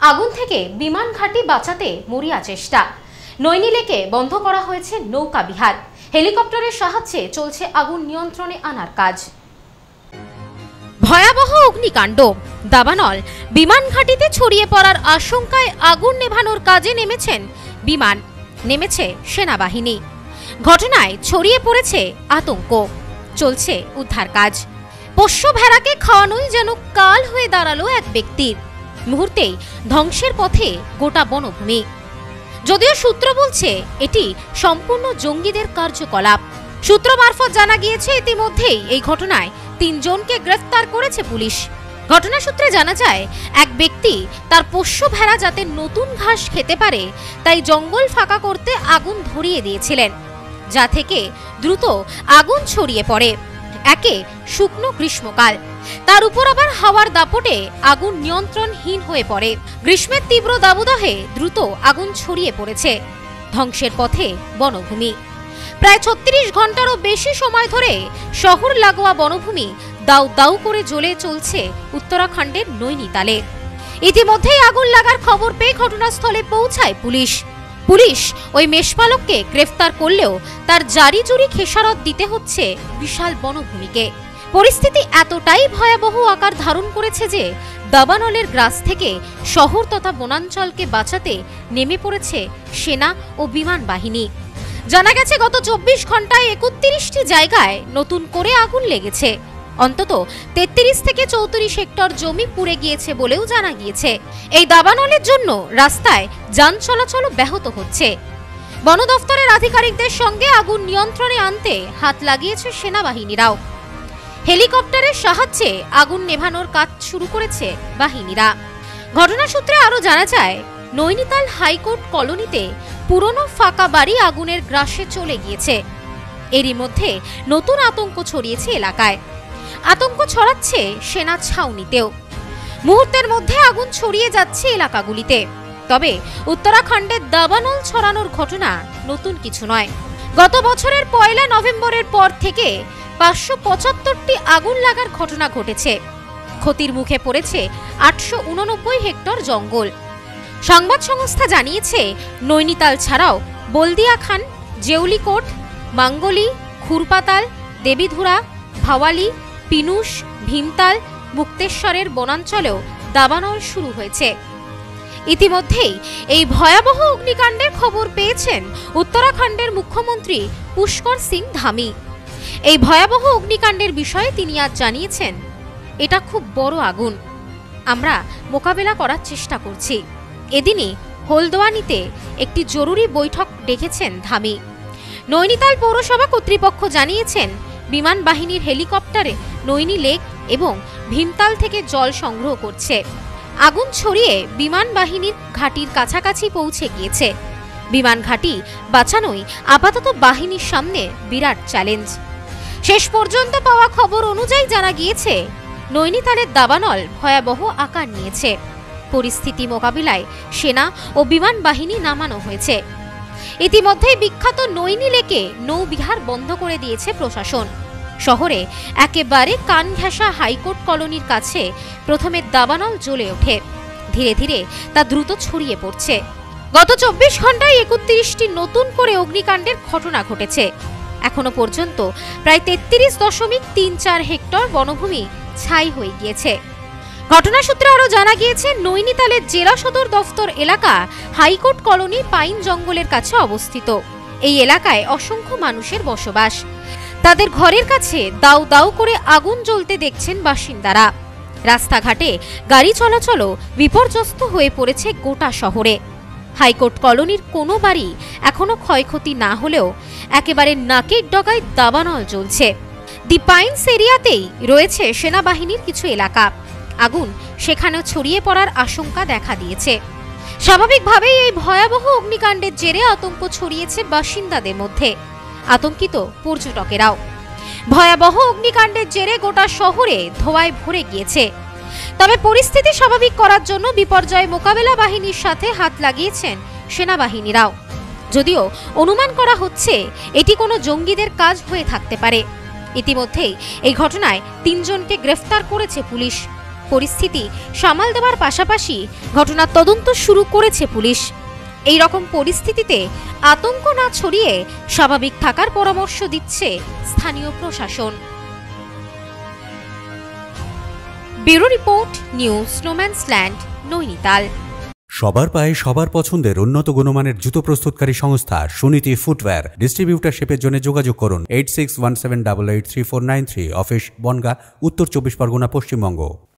আগুন থেকে বিমান ঘাঁটি বাঁচাতে মরিয়া চেষ্টা। নৈনী লেকে বন্ধ করা হয়েছে নৌকা বিহার। হেলিকপ্টারের সাহায্যে চলছে আগুন নিয়ন্ত্রণে আনার কাজ। ভয়াবহ অগ্নিকাণ্ড। দাবানল বিমান ঘাঁটিতে ছড়িয়ে পড়ার আশঙ্কায় আগুন নেভানোর কাজে নেমেছে সেনাবাহিনী। ঘটনায় ছড়িয়ে পড়েছে আতঙ্ক, চলছে উদ্ধার কাজ। পোষ্য ভেড়াকে খাওয়ানোই যেন কাল হয়ে দাঁড়ালো এক ব্যক্তির। মুহূর্তেই ধ্বংসের পথে গোটা বনভূমি। যদিও সূত্র বলছে এটি সম্পূর্ণ জঙ্গিদের কার্যকলাপ। সূত্র মারফত জানা গিয়েছে ইতিমধ্যেই এই ঘটনায় ৩ জনকে গ্রেফতার করেছে পুলিশ। ঘটনা সূত্রে জানা যায়, এক ব্যক্তি তার পোষ্য ভেড়া যাতে নতুন ঘাস খেতে পারে তাই জঙ্গল ফাঁকা করতে আগুন ধরিয়ে দিয়েছিলেন, যা থেকে দ্রুত আগুন ছড়িয়ে পড়ে। একে শুকনো গ্রীষ্মকাল, তার উপর আবার হাওয়ার দাপটে আগুন নিয়ন্ত্রণহীন হয়ে পড়ে। গ্রীষ্মের তীব্র দাবদাহে দ্রুত আগুন ছড়িয়ে পড়েছে। ধ্বংসের পথে বনভূমি। প্রায় ৩৬ ঘন্টারও বেশি সময় ধরে শহর লাগোয়া বনভূমি দাউ দাউ করে জ্বলে চলছে উত্তরাখণ্ডের নৈনিতালে। ইতিমধ্যেই আগুন লাগার খবর পেয়ে ঘটনাস্থলে পৌঁছায় পুলিশ ওই মেষপালককে গ্রেফতার করলেও তার জারি জুরি খেসারত দিতে হচ্ছে বিশাল বনভূমিকে। পরিস্থিতি এতটাই ভয়াবহ আকার ধারণ করেছে যে দাবানলের গ্রাস থেকে শহর তথা বনাঞ্চলকে বাঁচাতে নেমে পড়েছে সেনা ও বিমান বাহিনী। জানা গেছে গত ২৪ ঘন্টায় ৩১টি জায়গায় নতুন করে আগুন লেগেছে। অন্তত ৩৩ থেকে ৩৪ হেক্টর জমি পুড়ে গিয়েছে বলেও জানা গিয়েছে। এই দাবানলের জন্য রাস্তায় যান চলাচল ব্যাহত হচ্ছে। বন দফতরের আধিকারিকদের সঙ্গে আগুন নিয়ন্ত্রণে আনতে হাত লাগিয়েছে সেনাবাহিনীরাও। হেলিকপ্টারের সাহায্যে আগুন নেভানোর কাজ শুরু করেছে বাহিনীরা। ঘটনা সূত্রে আরও জানা যায়, নৈনিতাল হাইকোর্ট কলোনিতে পুরনো ফাঁকা বাড়ি আগুনের গ্রাসে চলে গিয়েছে। এরই মধ্যে নতুন আতঙ্ক ছড়িয়েছে এলাকায়। আতঙ্ক ছড়াচ্ছে সেনা ছাউনিতেও। মুহূর্তের মধ্যে আগুন ছড়িয়ে যাচ্ছে এলাকাগুলিতে। তবে উত্তরাখণ্ডের দাবানল ছড়ানোর ঘটনা নতুন কিছু নয়। গত বছরের ১ নভেম্বরের পর থেকে ৫৭৫টি আগুন লাগার ঘটনা ঘটেছে। ক্ষতির মুখে পড়েছে ৮৮৯ হেক্টর জঙ্গল। সংবাদ সংস্থা জানিয়েছে, নৈনিতাল ছাড়াও বলদিয়াখান, জেউলিকোট, মাঙ্গলি, খুরপাতাল, দেবীধুরা, ভাওয়ালি, পিনুশ, ভীমতাল, মুক্তেশ্বরের বনাঞ্চলেও দাবানল শুরু হয়েছে। ইতিমধ্যেই এই ভয়াবহ অগ্নিকাণ্ডের খবর পেয়েছেন উত্তরাখণ্ডের মুখ্যমন্ত্রী পুষ্কর সিং ধামি। এই ভয়াবহ অগ্নিকাণ্ডের বিষয়ে তিনি আজ জানিয়েছেন, এটা খুব বড় আগুন, আমরা মোকাবেলা করার চেষ্টা করছি। এদিনই হলদোয়ানিতে একটি জরুরি বৈঠক ডেকেছেন ধামি। নৈনিতাল পৌরসভা কর্তৃপক্ষ জানিয়েছেন, বিমান বাহিনীর হেলিকপ্টারে নৈনী লেক এবং ভীমতাল থেকে জল সংগ্রহ করছে। আগুন ছড়িয়ে বিমান বাহিনীর ঘাঁটির কাছাকাছি পৌঁছে গিয়েছে। বিমান ঘাঁটি বাঁচানোই আপাতত বাহিনীর সামনে বিরাট চ্যালেঞ্জ। শেষ পর্যন্ত পাওয়া খবর অনুযায়ী জানা গিয়েছে, নৈনিতালের দাবানল ভয়াবহ আকার নিয়েছে। পরিস্থিতি মোকাবিলায় সেনা ও বিমান বাহিনী নামানো হয়েছে। ইতিমধ্যেই বিখ্যাত নৈনী লেকে নৌবিহার বন্ধ করে দিয়েছে প্রশাসন। শহরে একেবারে কান ঘেঁষা হাইকোর্ট কলোনির কাছে প্রথমে দাবানল জ্বলে ওঠে। ধীরে ধীরে তা দ্রুত ছড়িয়ে পড়ছে। গত ২৪ ঘন্টায় ৩১টি নতুন করে অগ্নিকাণ্ডের ঘটনা ঘটেছে। এখনো পর্যন্ত প্রায় ৩৩.৩৪ হেক্টর বনভূমি ছাই হয়ে গিয়েছে। ঘটনা সূত্রে আরও জানা গিয়েছে, নৈনিতালের জেলা সদর দফতর এলাকা হাইকোর্ট কলোনি পাইন জঙ্গলের কাছে অবস্থিত। এই এলাকায় অসংখ্য মানুষের বসবাস। তাদের ঘরের কাছে দাউ দাউ করে আগুন জ্বলতে দেখছেন বাসিন্দারা। রাস্তাঘাটে গাড়ি চলাচলও বিপর্যস্ত হয়ে পড়েছে গোটা শহরে। হাইকোর্ট কলোনির কোনো বাড়ি এখনো ক্ষয়ক্ষতি না হলেও একেবারে নাকের ডগায় দাবানল জ্বলছে। দি পাইন্স এরিয়াতেই রয়েছে সেনাবাহিনীর কিছু এলাকা। আগুন সেখানেও ছড়িয়ে পড়ার আশঙ্কা দেখা দিয়েছে। স্বাভাবিকভাবেই এই ভয়াবহ অগ্নিকাণ্ডের জেরে আতঙ্ক ছড়িয়েছে বাসিন্দাদের মধ্যে। আতঙ্কিত পর্যটকেরাও। ভয়াবহ অগ্নিকাণ্ডের জেরে গোটা শহরে ধোঁয়ায় ভরে গিয়েছে। তবে পরিস্থিতি স্বাভাবিক করার জন্য বিপর্যয় মোকাবেলা বাহিনীর সাথে হাত লাগিয়েছেন সেনাবাহিনীরাও। যদিও অনুমান করা হচ্ছে এটি কোনো জঙ্গিদের কাজ হয়ে থাকতে পারে। ইতিমধ্যেই এই ঘটনায় ৩ জনকে গ্রেফতার করেছে পুলিশ। পরিস্থিতি সামাল দেওয়ার পাশাপাশি ঘটনার তদন্ত শুরু করেছে পুলিশ। এই রকম পরিস্থিতিতে আতঙ্ক না ছড়িয়ে স্বাভাবিক থাকার পরামর্শ দিচ্ছে স্থানীয় প্রশাসন। ব্যুরো রিপোর্ট, নিউজ স্নোম্যান্সল্যান্ড, নৈনিতাল। সবার পায়ে সবার পছন্দের উন্নত গুণমানের জুতো প্রস্তুতকারী সংস্থা সুনীতি ফুটওয়্যার। ডিস্ট্রিবিউটারশিপের জন্য যোগাযোগ করুন 8617883493। অফিস বনগাঁ, উত্তর 24 পরগনা, পশ্চিমবঙ্গ।